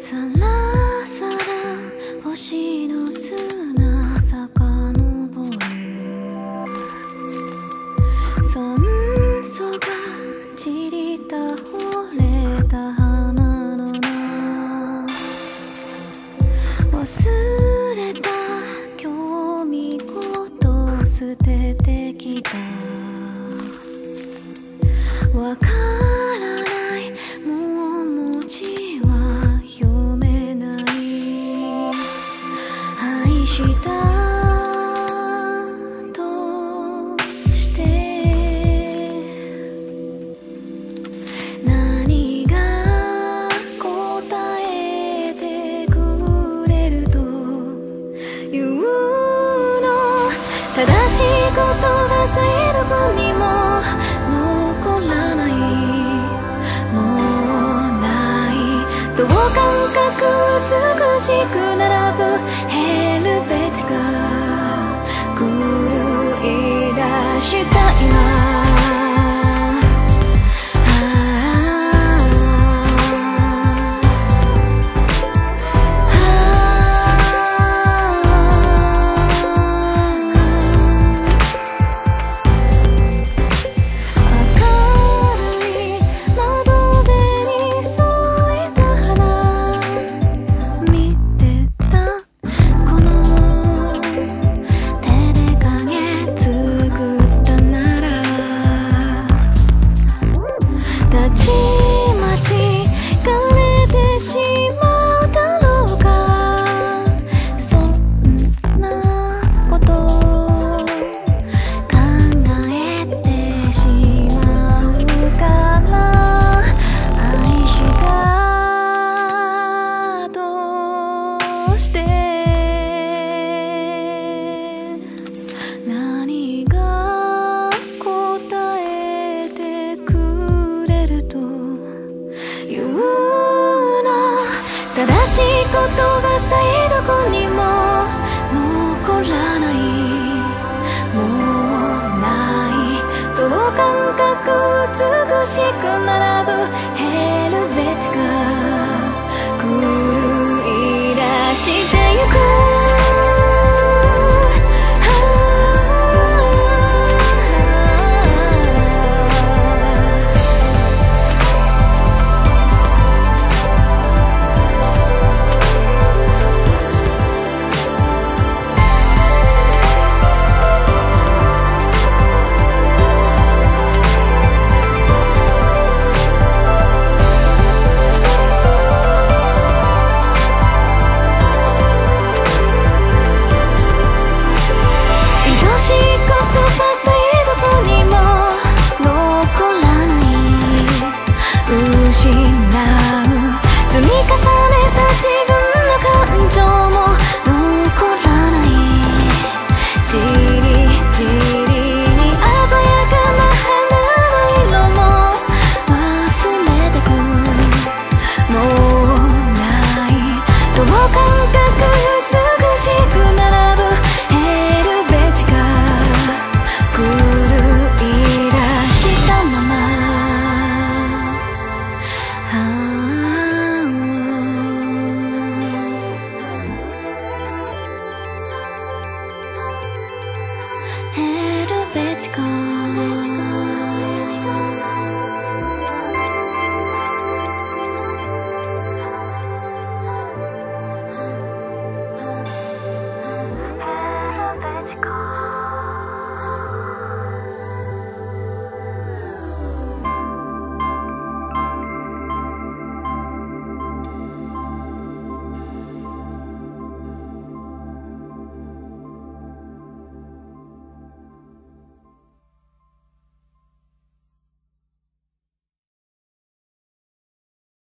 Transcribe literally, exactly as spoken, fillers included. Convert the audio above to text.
さらさら星の砂遡る酸素が散り倒れた花のな忘れた興味ごと捨ててきたわからないもう文字は読めない愛したとして何が答えてくれるというの正しい言葉さえどこにも残らないもうない等間隔美しく並ぶヘルベティカ狂い出した今Helvetica